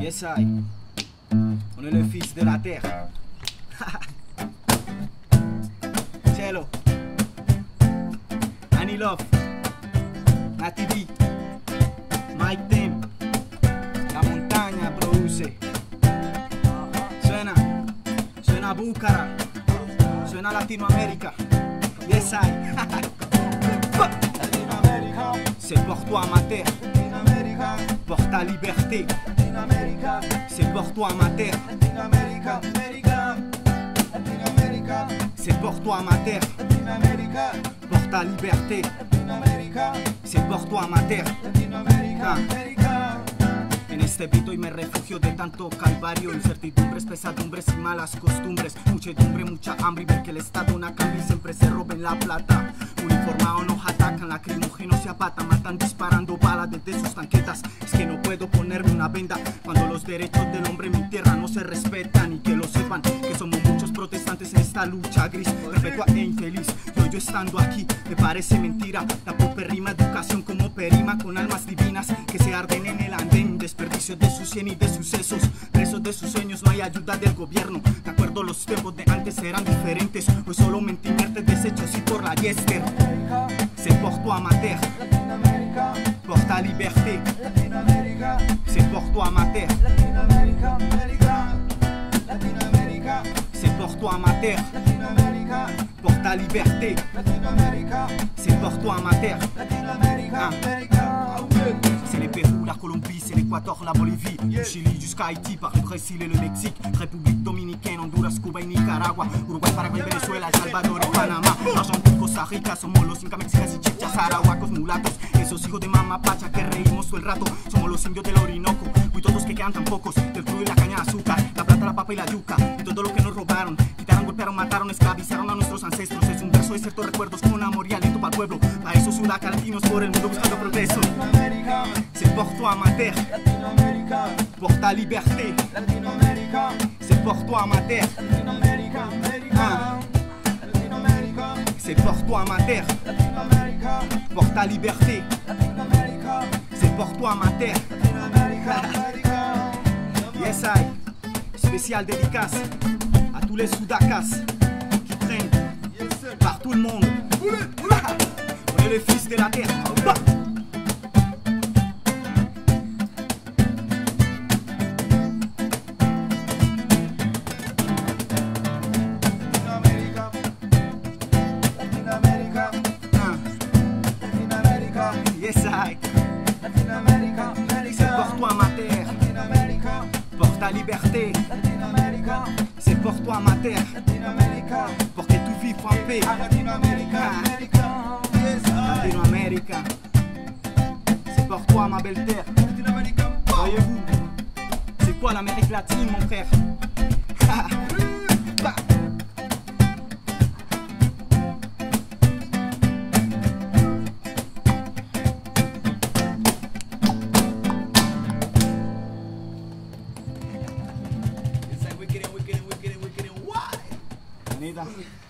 Yes, I. On est le fils de la terre. Cello. Annie Love. Nati B. Mike Tim. La montaña produce. Suena Búcara. Suena Latinoamérica. Yes, I. C'est pour toi ma terre. Pour ta liberté. C'est pour toi ma terre. C'est pour toi ma terre. Pour ta liberté. C'est pour toi ma terre. En este beat hoy me refugio de tanto calvario, incertidumbres, pesadumbres y malas costumbres, muchedumbre, mucha hambre y ver que el Estado no cambia y siempre se roben la plata. Uniformados nos atacan, lacrimógenos se apatan, matan disparando balas desde sus tanquetas. Es que no puedo ponerme una venda cuando los derechos del hombre en mi tierra no se respetan, y que lo sepan que somos muchos protestantes en esta lucha gris, perpetua e infeliz. Yo estando aquí me parece mentira, la popérrima educación como perima con almas divinas que se arden en el andén, desperdicio de su cien y de sucesos, presos de sus sueños, no hay ayuda del gobierno. De acuerdo, los tiempos de antes eran diferentes, hoy solo mentirte desechos y por la yester. C'est pour toi ma terre, pour ta liberté. C'est pour toi ma terre, c'est pour toi ma terre, pour ta liberté. C'est pour toi ma terre. C'est les Pérou, la Colombie, c'est l'Équateur, la Bolivie, du Chili jusqu'à Haïti, par le Brésil et le Mexique, République Dominicaine, Honduras, Cuba y Nicaragua, Uruguay, Paraguay, Venezuela, El Salvador y Panamá, Argentina, Costa Rica, somos los incas, mexicas y chichas, arahuacos, mulatos, esos hijos de mamá pacha que reímos todo el rato, somos los indios del Orinoco, y todos que quedan tan pocos, del crudo y la caña de azúcar, la plata, la papa y la yuca, y todo lo que nos robaron, quitaron, golpearon, mataron, esclavizaron a nuestros ancestros. Es un verso de ciertos recuerdos con amor y aliento para el pueblo, para esos huracalatinos por el mundo buscando progreso. C'est pour toi ma terre, pour ta liberté. C'est pour toi ma terre, c'est pour toi ma terre, pour ta liberté. C'est pour toi ma terre. Yes, I. Spécial dédicace à tous les Soudacas qui traînent par tout le monde. On est les fils de la terre. Yes, I. C'est pour toi ma terre, pour ta liberté. C'est pour toi ma terre, pour que tu vives en paix. Latinoamérica, c'est pour toi ma belle terre. Voyez-vous, c'est quoi l'Amérique latine mon frère? Anita.